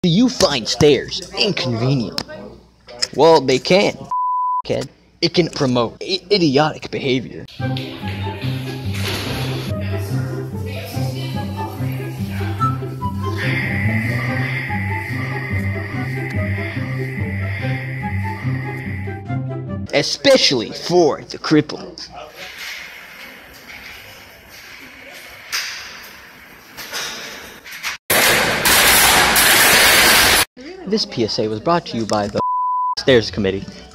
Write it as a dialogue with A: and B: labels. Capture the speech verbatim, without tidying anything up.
A: Do you find stairs inconvenient? Well, they can, kid. It can promote I idiotic behavior. Especially for the crippled. This P S A was brought to you by the Stairs Committee.